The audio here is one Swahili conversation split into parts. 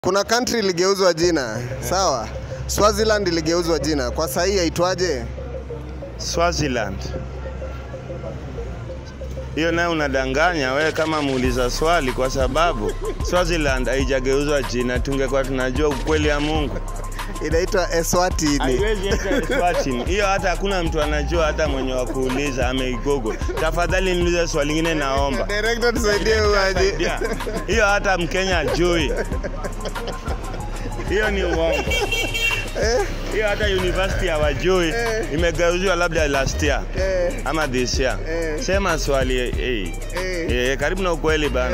Kuna country iligeuzwa jina, sawa? Swaziland iligeuzwa jina. Kwa sasa hii haitwaje? Swaziland. Hiyo nayo unadanganya wewe kama muuliza swali, kwa sababu Swaziland haijageuzwa jina. Tungekuwa tunajua ukweli ya Mungu. Inaitwa Eswatini. Haiwezi ita Eswatini. Hiyo hata hakuna mtu anajua, hata mwenye wa kuuliza ameigogo. Tafadhali niulize swali lingine naomba. Director tusaidie uaje. Hiyo hata Mkenya ajui. Hiyo ni uongo. Hiyo hata university hawajui. Imegeuzwa labda last year ama this year. Sema swali karibu na ukweli bana.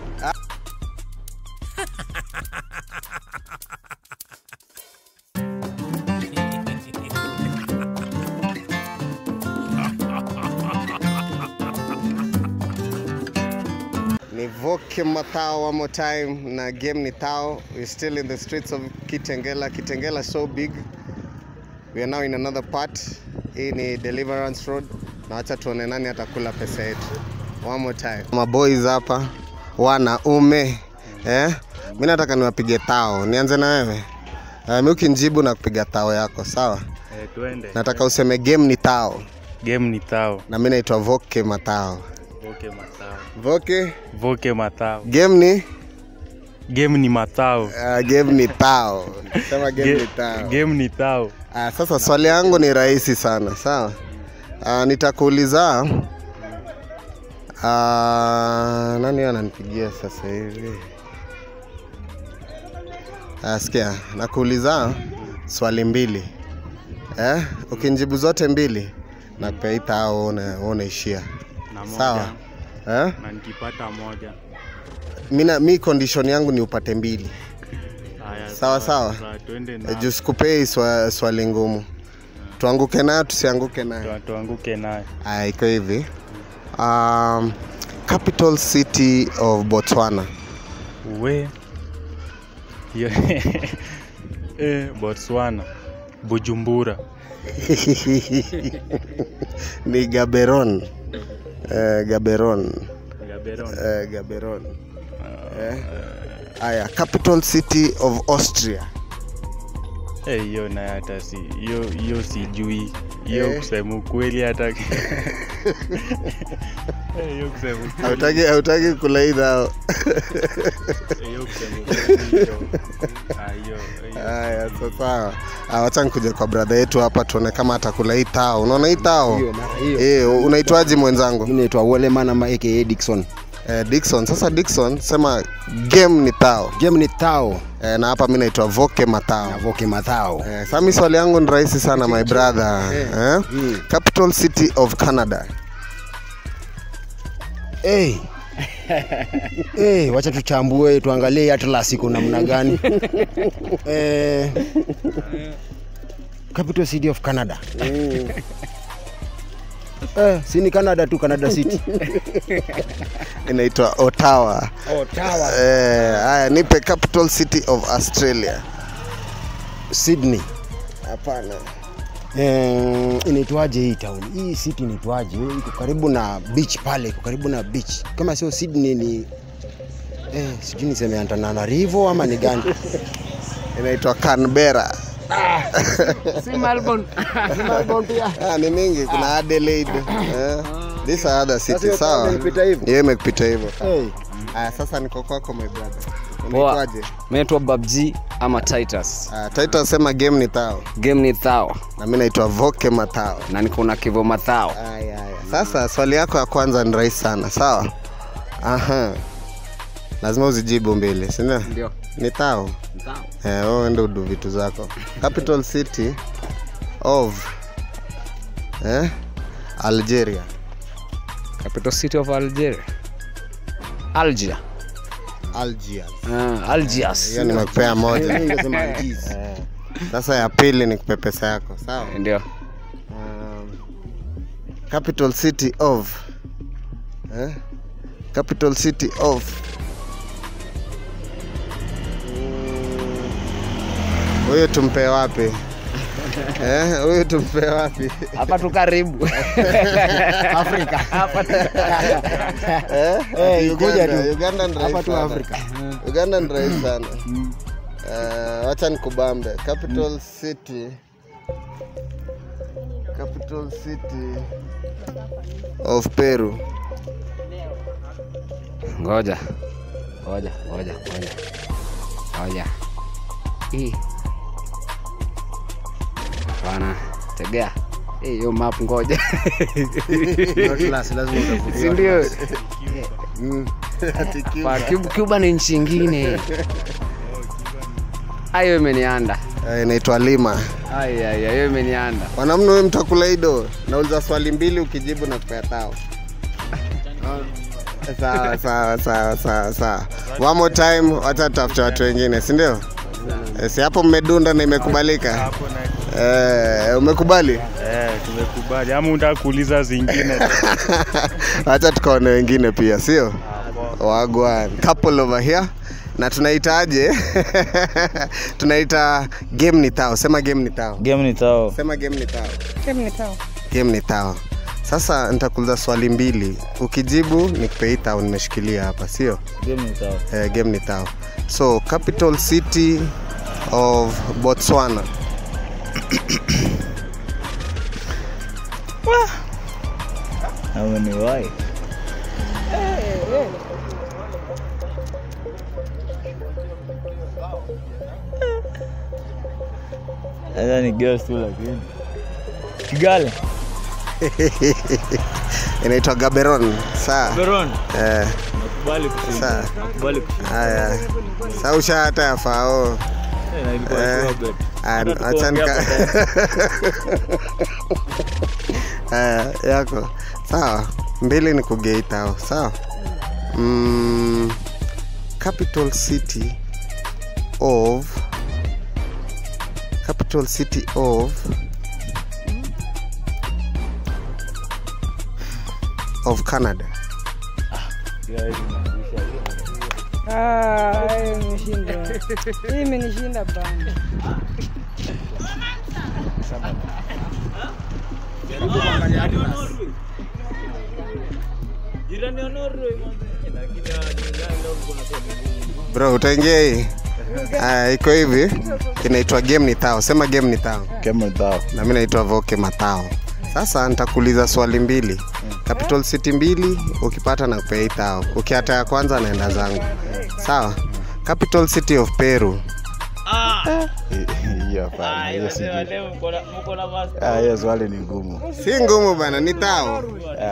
Ni Voke Matao one more time na game ni Tao. We're still in the streets of Kitengela. Kitengela so big. We are now in another part. Hii ni Deliverance Road. Na acha tuone nani atakula pesa yetu. One more time. Maboys hapa wanaume. Mimi nataka niwapige Tao. Nianze na wewe. Mimi ukinijibu na kupiga Tao yako, sawa? Twende. Nataka useme game ni Tao. Game ni Tao. Na mimi naitwa Voke Matao. Voke Matao. Voke Matao. Game ni? Game ni Matao. Game ni Tao. Sema game ni Tao. Game ni Tao. Sasa swali yangu ni rahisi sana, sawa? Nitakuuliza nani ananipigia sasa hivi? Sikia, nakuuliza swali mbili. Ukinijibu zote mbili nakupea hii Tao unaishia. Sawa? Na nikipata moja. Mimi condition yangu ni upate mbili. Sawa. Twende na. Just kupei swali ngumu. Tuanguke nayo tusianguke nayo. Tuanguke nayo. Iko hivi. Capital city of Botswana. Botswana. Bujumbura. Ni Gaborone. Gaborone. Capital city of Austria. Hiyo na hata si hiyo sijui. Hiyo kusema kweli hata. Hiyo kusema kweli. Hautaki kula hii Tao. Hiyo kusema kweli. Sasa wacha nikuje kwa brother yetu hapa tuone kama atakula hii Tao. Unaona hii Tao? Unaitwaje mwenzangu? Mimi naitwa Woleman ama aka Dickson. Dickson. Sasa Dickson, sema game ni Tao. Game ni Tao. Na hapa mimi naitwa Voke Matao. Voke Matao. Sasa mimi swali yangu ni rahisi sana my brother. Capital city of Canada. Wacha tuchambue tuangalie Atlas iko namna gani. Capital city of Canada. Si ni Canada tu, Canada City. Inaitwa Ottawa. Ottawa. Nipe capital city of Australia. Sydney. Hapana. Inaitwaje hii town? Hii city inaitwaje? Iko karibu na beach pale, iko karibu na beach. Kama sio Sydney ni sijui niseme Antananarivo ama ni gani? Inaitwa Canberra. Si Melbourne. Melbourne pia. Ni mingi, kuna Adelaide. These are other cities, sawa? Yeye imekupita hivyo. Sasa niko kwako my brother. Unaitwaje? Mimi naitwa Babji ama Titus. Titus, sema game ni Tao. Game ni Tao. Na mimi naitwa Voke Matao. Na niko na Kivo Matao. Sasa swali yako ya kwanza ni rahisi sana, sawa? Lazima uzijibu mbili, si ndio? Ndio. Ni Tao. Wewe ndio udu vitu zako. Capital city of Algeria. Capital city of Algeria. Algiers. Algiers. Hiyo nimekupea moja. Sasa ya pili nikupe pesa yako, sawa? Ndio. Capital city of Capital city of Huyo tumpe wapi? Huyo tumpe wapi? Hapa tu karibu. Afrika. Hapa. Kuja tu. Uganda ndio hapa tu Afrika. Uganda ndio sana. Wacha nikubambe. Capital City of Peru. Ngoja. Hii. Bana, tegea. Hiyo map ngoja. Lazima utavutia. Si ndio? Cuba ni nchi nyingine. Hayo imenianda. Inaitwa Lima. Hiyo imenianda. Wanamno wewe mtakulaido. Nauliza swali 2 ukijibu na kupea tao. Sawa. One more time wacha tafuta watu wengine, si ndio? Si hapo mmedunda na imekubalika? Umekubali? Tumekubali. Ama unataka kuuliza zingine? Acha tukaone wengine pia, sio? Wagwan. Couple over here. Na tunaitaje? Tunaita game ni tao. Sema game ni tao. Game ni tao. Sema game ni tao. Game ni tao. Game ni tao. Sasa nitakuuliza swali 2. Ukijibu nikupe tao nimeshikilia hapa, sio? Game ni tao. Game ni tao. So, capital city of Botswana. Hawa ni wai. Sasa ni girls tu lakini. Kigali. Inaitwa Gaborone. Sawa. Gaborone. Nakubali kushinda. Sawa. Nakubali kushinda. Haya. Sasa ushahata yafao. Na ilikuwa problem. Acha nika. Yako. Sawa. 2 ni kugeitao. Sawa. Capital city of Canada. Imeshinda. Hii imenishinda bana. Jirani wa Norway. Bro, utaingia hii? Iko hivi. Inaitwa game ni tao. Sema game ni tao. Game ni tao. Na mimi naitwa Voke Matao. Sasa nitakuuliza swali 2. Capital city 2 ukipata na kupea tao. Ukiata ya kwanza naenda zangu. Sawa? Capital city of Peru. Hiyo hapana. Hiyo si. Hiyo swali ni ngumu. Si ngumu bana, ni tao.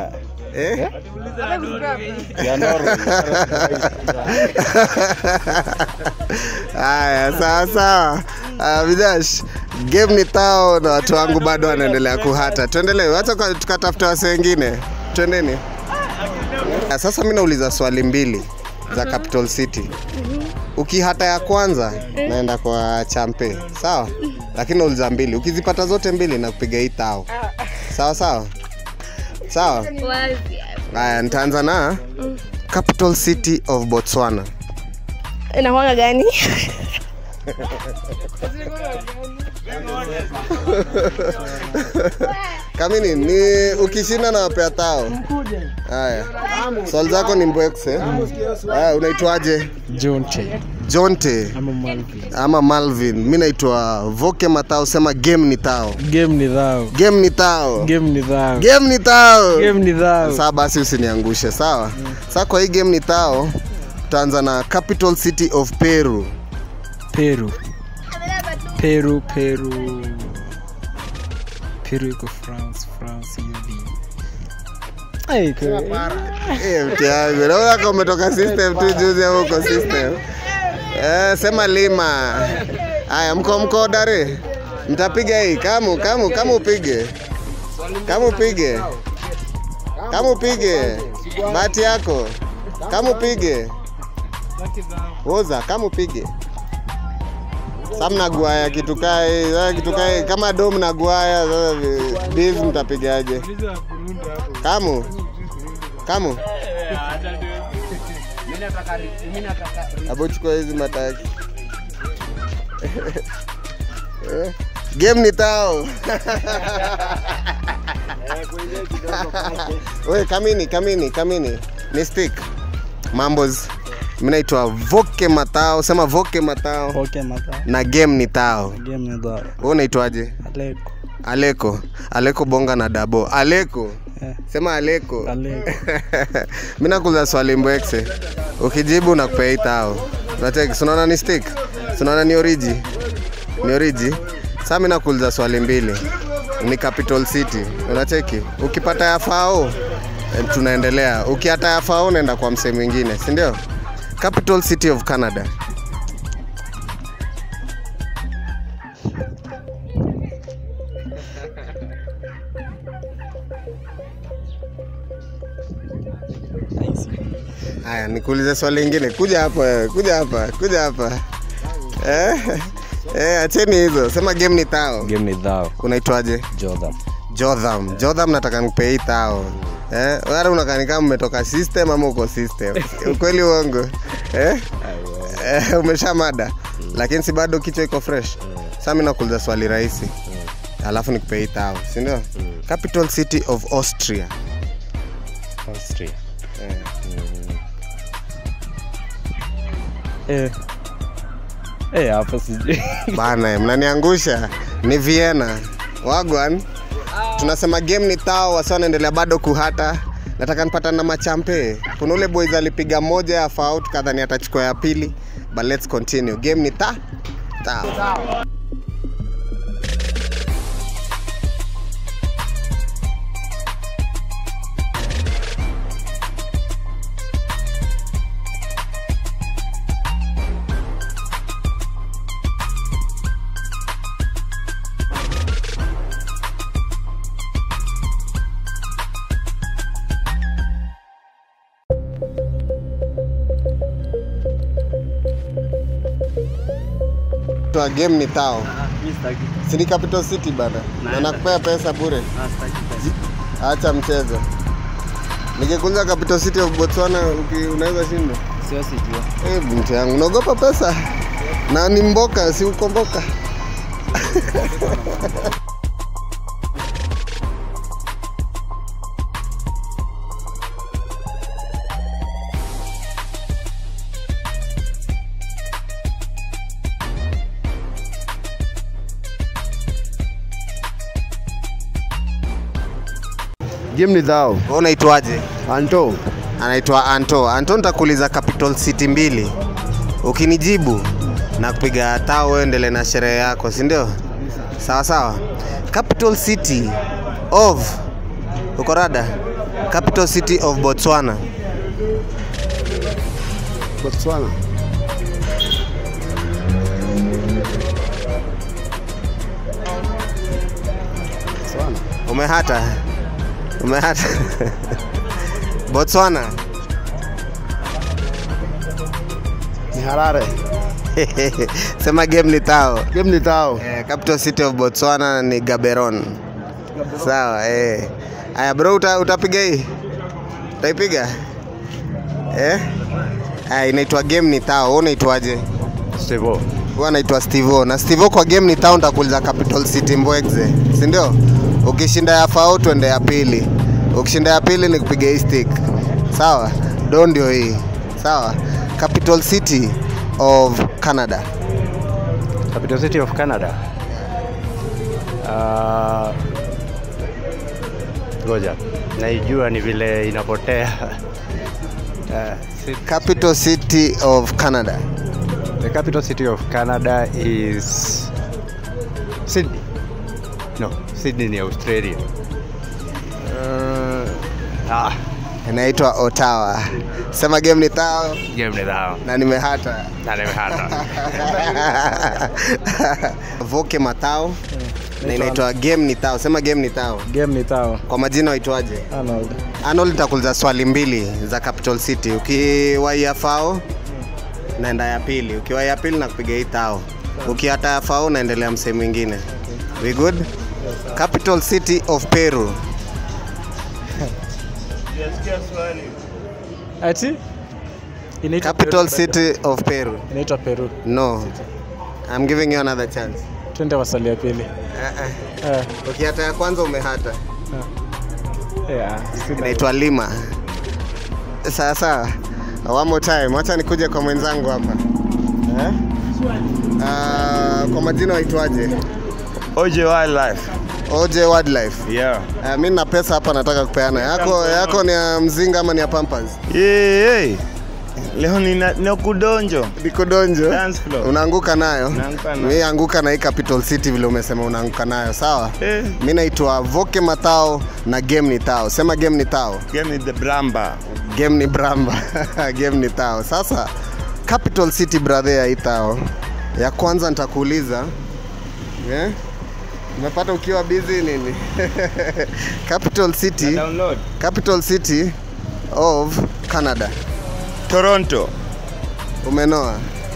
Ya Norway. Haya, sawa. Vidash, game ni tao na watu wangu bado wanaendelea kuhata. Tuendelee, acha tukatafuta wase wengine. Twendeni. Sasa mimi nauliza swali 2 za Capital City. Ukihata ya kwanza naenda kwa champe. Sawa? Lakini nauliza 2. Ukizipata zote 2 na kupiga hii tao. Sawa? Haya, nitaanza na Capital City of Botswana. Inakuwa gani? Kamini ni ukishinda na wapea tao. Haya. Swali zako ni mbwekse. Haya, unaitwaje? Jonte. Ama Malvin. Mimi naitwa Voke Matao. Sema game ni tao. Game ni tao. Sasa basi usiniangushe, sawa? Sasa kwa hii game ni tao, tutaanza na Capital City of Peru. Peru iko France Mtiago, naona kama umetoka system tu juzi au uko system. Sema Lima. Haya, mko dare. Mtapiga hii, kama upige. Kama upige. Bahati yako. Kama upige. Woza, kama upige. Samna guaya kitukai kama dom na guaya beef mtapigaje? Kamu. Abo chukua hizi mataki. Game ni tao. Wewe kamini. Ni stick. Mambos. Mimi naitwa Voke Matao. Sema Voke Matao. Voke Matao. Na game ni Tao. Game ni Tao. Wewe unaitwaje? Aleko. Aleko. Aleko bonga na dabo. Aleko. Sema Aleko. Aleko. Mimi nakuuliza swali mbwekse. Ukijibu nakupea hii Tao. Unacheki, unaona ni stick? Unaona ni origi? Ni origi? Sasa mimi nakuuliza swali mbili. Ni capital city. Unacheki? Ukipata ya FAO tunaendelea. Ukiata ya FAO unaenda kwa msemo mwingine, si ndio? Capital city of Canada. Haya, nikuulize swali lingine. Kuja hapa wewe, kuja hapa. Acheni hizo. Sema game ni Tao. Game ni Tao. Unaitwaje? Jotham nataka nikupe hii Tao. Wewe unakaa kama umetoka system ama uko system. Ukweli uongo? Umeshamada. Lakini si bado kichwa iko fresh. Sasa mimi nakuuliza swali rahisi. Alafu nikupe hii Tao, si ndio? Capital city of Austria. Hapo sijui. Bana, mnaniangusha. Ni Vienna. Wagwan. Tunasema game ni Tao, wasa wanaendelea bado kuhata. Nataka nipata na machampe. Kuna ule boys alipiga moja ya FAO tukadhani atachukua ya pili. But let's continue. Game ni Tao. Tua game ni Tao. Sini capital city bana. Na nakupea pesa bure. Acha mchezo. Nikikuuliza capital city of Botswana unaweza shinda? Sio sijua. Binti yangu, unaogopa pesa? Na ni mboka, si ukomboka. Game ni Tao. Wewe unaitwaje? Anto. Anaitwa Anto. Anto nitakuuliza capital city mbili. Ukinijibu na kupiga Tao wewe endelee na sherehe yako, si ndio? Sawa sawa. Capital city of Ukorada. Capital city of Botswana. Botswana. Umehata. Botswana. Ni Harare. Sema game ni Tao. Game ni Tao. Capital city of Botswana ni Gaborone. Sawa, Aya bro, utapiga hii? Utaipiga? Inaitwa game ni Tao. Wewe unaitwaje? Stevo. Wewe unaitwa Stevo. Na Stevo kwa game ni Tao nitakuuliza capital city Mbwekze. Si ndio? Ukishinda ya FAO tuende ya pili. Ukishinda ya pili nikupiga hii stick. Sawa? Ndio hii. Sawa? Capital city of Canada. Capital city of Canada. Ngoja. Naijua ni vile inapotea. Capital city of Canada. The capital city of Canada is Sydney. No, Sydney ni Australia. Inaitwa Ottawa. Sema game ni Tao. Game ni Tao. Na nimehata. Voke Matao. Na inaitwa game ni Tao. Sema game ni Tao. Game ni Tao. Kwa majina waitwaje? Arnold. Arnold nitakuuliza swali mbili za capital city. Ukiwahi ya FAO naenda ya pili. Ukiwahi ya pili nakupiga hii Tao. Ukiata ya FAO naendelea msemo mwingine. We good? Capital city of Peru. Ati? Capital city of Peru. Inaitwa Peru. No. I'm giving you another chance. Twende wasali ya pili. Ukiata ya kwanza umehata. Inaitwa Inaitwa Lima. Sasa One more time. Acha nikuje kwa mwenzangu hapa. Kwa majina waitwaje? OJ Wildlife. OJ Wildlife. Yeah. Mimi na pesa hapa nataka kupeana. Yako ni ya mzinga ama ni ya Pampers? Hey. Leo ni kudonjo. Ni kudonjo. Dance floor. Unaanguka nayo? Naanguka nayo. Mimi anguka na hii Capital City vile umesema unaanguka nayo, sawa? Mimi naitwa Voke Matao na game ni Tao. Sema game ni Tao. Game ni the Bramba. Game ni Bramba. Game ni Tao. Sasa Capital City brother ya Itao. Ya kwanza nitakuuliza. Umepata ukiwa busy nini? Capital City. Download. Capital City of Canada. Toronto. Umenoa.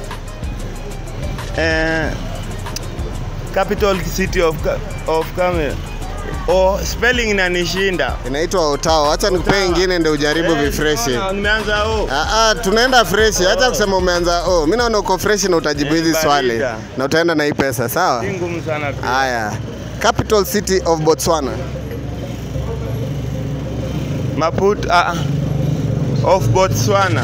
Capital City of Canada. Spelling inanishinda. Inaitwa Ottawa. Acha nikupe nyingine ndio ujaribu refresh. Nimeanza tunaenda fresh. Acha kusema umeanza mimi naona uko fresh na utajibu hizi swali na utaenda na hii pesa, sawa? Ngumu sana pia. Haya. Capital City of Botswana. Maputo of Botswana.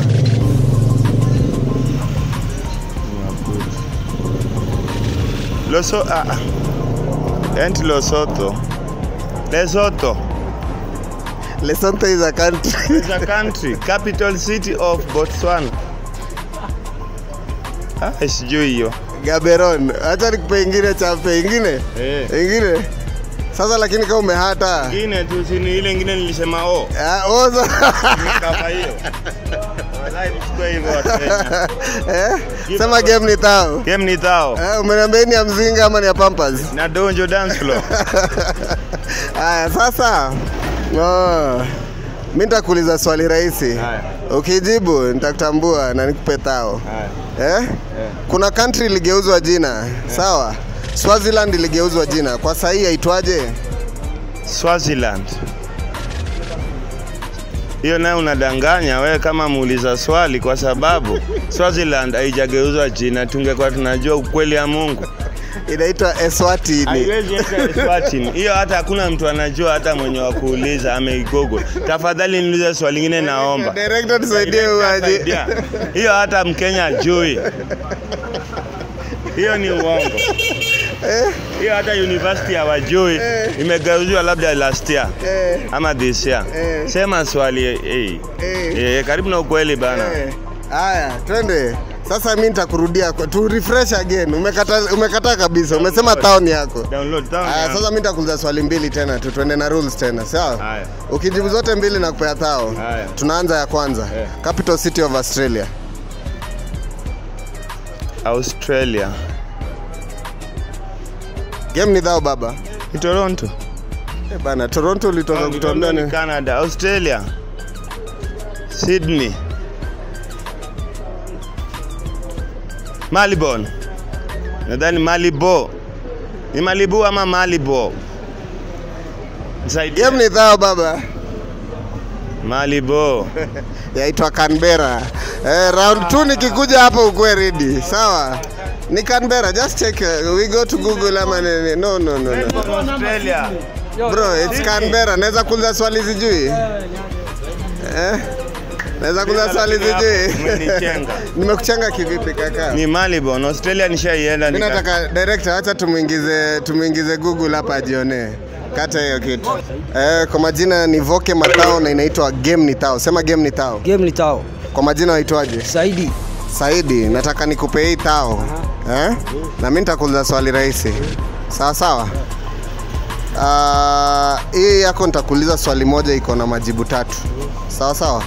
Lesotho. Lesotho is a country. It's a country. Capital City of Botswana. Sijui hiyo. Gaborone. Acha nikupe ingine chape ingine. Ingine. Sasa lakini kama umehata. Ingine tu sini ile ingine nilisema Nikapa hiyo. Wallahi nichukue hivyo tena. Sema game ni Tao. Game ni Tao. Umeniambia ni ya mzinga ama ni ya Pampers? Na donjo dance floor. Haya sasa. Mimi nitakuuliza swali rahisi. Ukijibu nitakutambua na nikupe Tao. Kuna country iligeuzwa jina, sawa? Swaziland iligeuzwa jina. Kwa sasa hii haitwaje? Swaziland. Hiyo nayo unadanganya wewe kama muuliza swali, kwa sababu Swaziland haijageuzwa jina, tungekuwa tunajua ukweli ya Mungu. Inaitwa Eswatini. Haiwezi ita Eswatini. Hiyo hata hakuna mtu anajua, hata mwenye wa kuuliza ameigogo. Tafadhali niulize swali lingine naomba. Director tusaidie uaje. Hiyo hata Mkenya ajui. Hiyo ni uongo. Hiyo hata university hawajui. Imegeuzwa labda last year ama this year. Sema swali karibu na ukweli bana. Haya, twende. Sasa mimi nitakurudia tu refresh again. Umekata kabisa. Umesema town yako. Download town. Sasa mimi nitakuuliza swali mbili tena tuende na rules tena, sawa? Ukijibu zote mbili na kupea Tao. Tunaanza ya kwanza. Capital City of Australia. Australia. Game ni Tao baba. Ni Toronto. Bana, Toronto ulitoka kutuambia ni Canada. Australia. Sydney. Melbourne. Nadhani Malibu. Ni Malibu ama Malibu? Game ni Tao baba. Malibu. Yaitwa Canberra. Round 2 nikikuja hapo ukwe ready. Sawa? Ni Canberra. Just check. We go to Google ama no. Australia. Bro, it's Canberra. Naweza kuuliza swali sijui? Naweza kuuliza swali sijui? Nimekuchenga kivipi kaka? Ni Malibu. Australia nishaienda. Mimi nataka director acha tumuingize Google hapa ajione. Kata hiyo kitu. Kwa majina ni Voke Matao na inaitwa Game ni Tao. Sema Game ni Tao. Game ni Tao. Kwa majina waitwaje? Saidi, nataka nikupe hii Tao. Na mimi nitakuuliza swali rahisi. Sawa sawa? Hii yako nitakuuliza swali moja iko na majibu 3. Sawa sawa?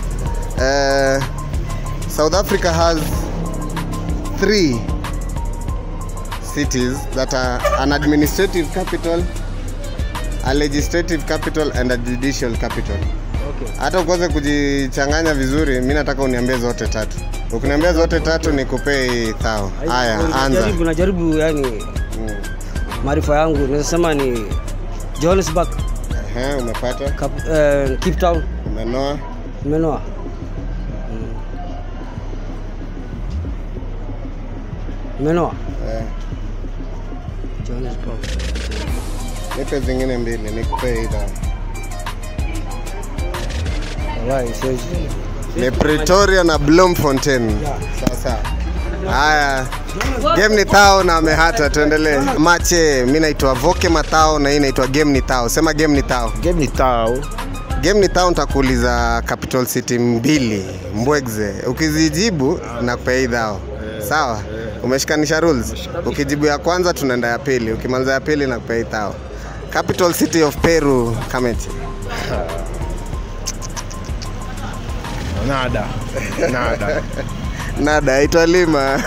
South Africa has 3 cities that are an administrative capital, a legislative capital and a judicial capital. Hata ukose kujichanganya vizuri, mimi nataka uniambie zote 3. Ukiniambia zote 3 nikupe Tao. Haya, anza. Najaribu yani maarifa yangu naweza sema ni Johannesburg. Umepata? Cape Town. Umenoa. Johannesburg. Nipe zingine mbili nikupe hii Tao. Alright, siwezi. Ni Pretoria na Bloemfontein. Sasa. Haya. Game ni tao na amehata, tuendelee. Mache, mimi naitwa Voke Matao na hii inaitwa Game ni tao. Sema Game ni tao. Game ni tao. Game ni tao nitakuuliza capital city 2 Mbwegze. Ukizijibu nakupea hii dhao. Sawa? Umeshikanisha rules. Ukijibu ya kwanza tunaenda ya pili. Ukimaliza ya pili nakupea hii dhao. Capital city of Peru, Kameti. Nada. Nada, haitwa Lima.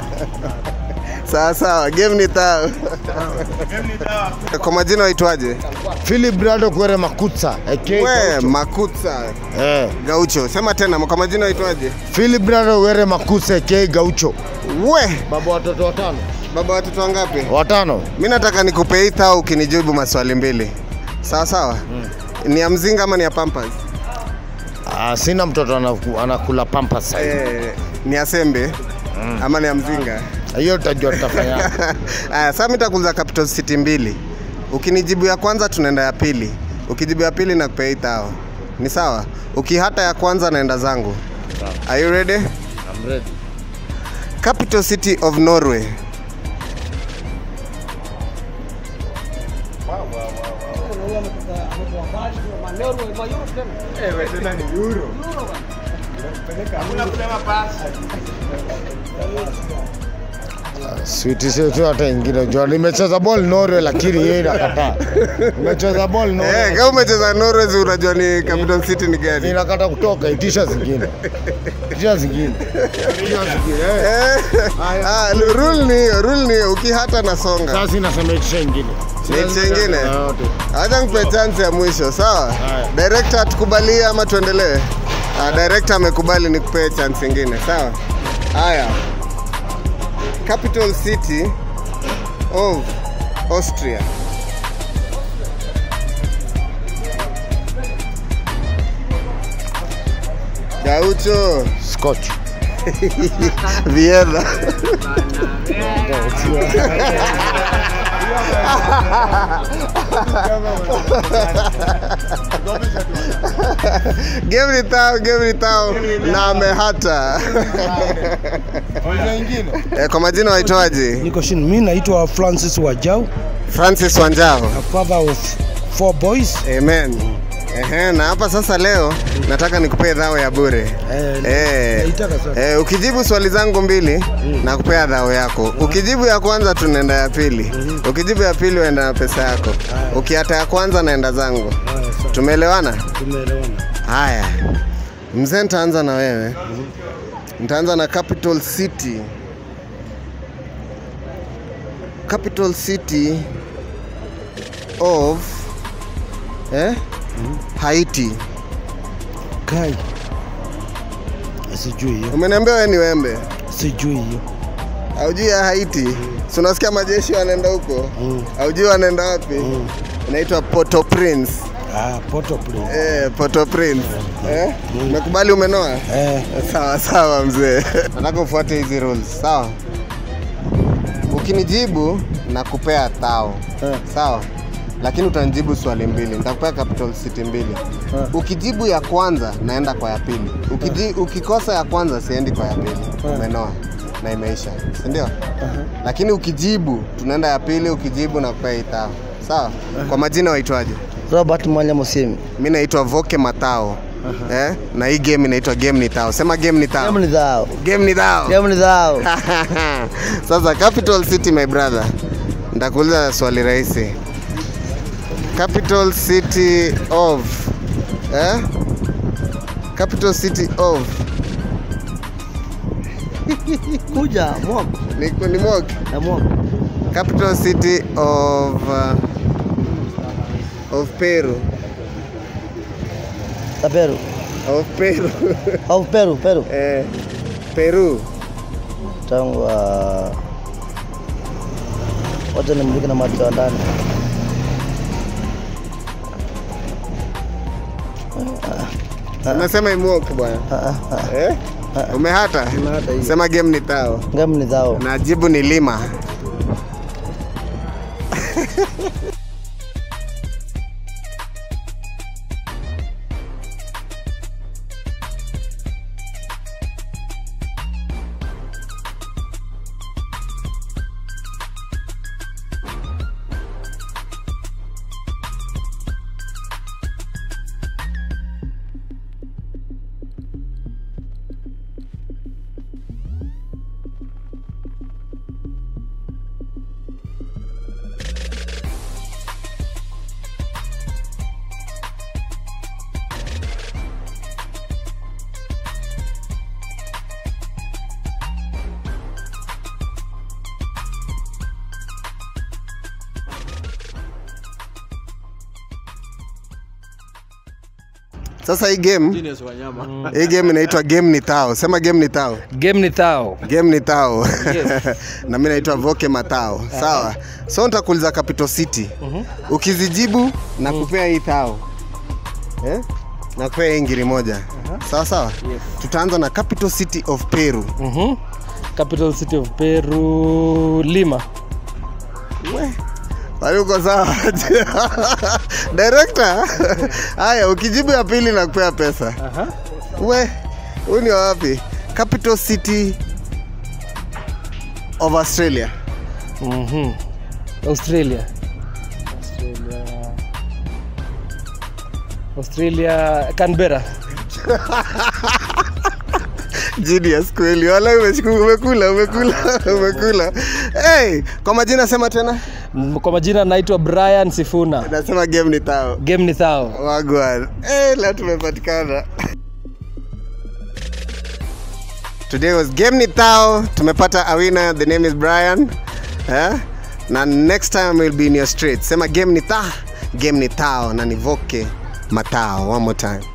Sawa, game ni tao. Kwa majina waitwaje? Philip Brado Kwere Makutsa. We, Makutsa. Gaucho. Sema tena, kwa majina waitwaje? Philip Brado Kwere Makutsa aka Gaucho. We, Baba watoto 5. Baba watoto wangapi? 5. Mimi nataka nikupe hii tao ukinijibu maswali 2. Sawa? Ni ya mzinga ama ni ya Pampers? Sina mtoto anakula Pampers sasa. Ni ya sembe ama ni ya mzinga? Hiyo utajua tutafanya. Sasa mimi nitakuuliza capital city 2. Ukinijibu ya kwanza tunaenda ya pili. Ukijibu ya pili nakupea hii tao. Ni sawa? Ukihata ya kwanza naenda zangu. Are you ready? I'm ready. Capital city of Norway. Sweet tu hata ingine. Jua nimecheza ball Norway lakini yeye inakataa. Nimecheza ball Norway. Kama umecheza Norway unajua ni capital city ni gani? Inakata kutoka itisha zingine. Rule ni ukihata na songa. Sasa inasema itisha ingine. Itisha ingine? Acha nikupe chance ya mwisho, sawa? Director tukubalie ama tuendelee? Director amekubali nikupe chance nyingine, sawa? Haya. Capital city of Austria. Gaucho. Scotch. Vienna. Game ni tao na amehata. Kwa majina waitwaje? Niko chini. Mimi naitwa Francis Wanjau. Francis Wanjau. A father of 4 boys. Amen. Na hapa sasa leo nataka nikupee dhao ya bure. Ukijibu swali zangu 2 nakupea dhao yako. Ukijibu ya kwanza tunaenda ya pili. Ukijibu ya pili uenda na pesa yako. Ukihata ya kwanza naenda zangu. Tumeelewana? Tumeelewana. Haya. Mzee nitaanza na wewe. Nitaanza na capital city. Capital city of Haiti. Kai. Sijui hiyo. Umeniambia wewe ni wembe? Sijui hiyo. Haujui ya Haiti? Si unasikia majeshi wanaenda huko? Haujui wanaenda wapi? Inaitwa Port-au-Prince. Port-au-Prince. Port-au-Prince. Umekubali umenoa? Sawa mzee. Nataka ufuate hizi rules, sawa? Ukinijibu nakupea tao. Sawa? Lakini utanijibu swali 2. Nitakupea capital city 2. Ukijibu ya kwanza naenda kwa ya pili. Ukikosa ya kwanza siendi kwa ya pili. Umenoa na imeisha. Si ndio? Lakini ukijibu tunaenda ya pili, ukijibu nakupea hii tao. Sawa? Kwa majina waitwaje? Robert Mwanya Musimi. Mimi naitwa Voke Matao. Na hii game inaitwa Game ni tao. Sema Game ni tao. Game ni tao. Game ni tao. Game ni tao. Sasa capital city my brother. Nitakuuliza swali rahisi. Capital city of Capital city of Kuja Mwok. Ni Mwok. Mwok. Capital city of Peru. Peru. Of Peru. Of Peru. Peru. Tangu wacha nimulike na macho ya ndani. Unasema Mwok bwana. Umehata? Sema game ni tao. Game ni tao. Na jibu ni Lima. Sasa hii game hii game inaitwa game ni tao. Sema game ni tao. Game ni tao. Game ni tao. Yes. Na mimi naitwa Voke Matao. Sawa. So nitakuuliza capital city. Ukizijibu na kupea hii tao. Na kupea hii ngiri moja. Sawa sawa? Yes. Tutaanza na capital city of Peru. Capital city of Peru, Lima. Wali uko sawa. Director. Haya, ukijibu ya pili na kupea pesa. Huyu ni wapi? Capital city of Australia. Australia, Canberra. Genius kweli. Wala umekula. Hey, kwa majina sema tena. Kwa majina naitwa Brian Sifuna. Nasema game ni tao. Game ni tao. Wagwan. Leo tumepatikana. Today was game ni tao. Tumepata a winner. The name is Brian. Na next time we'll be in your street. Sema game ni tao na ni Voke Matao. One more time.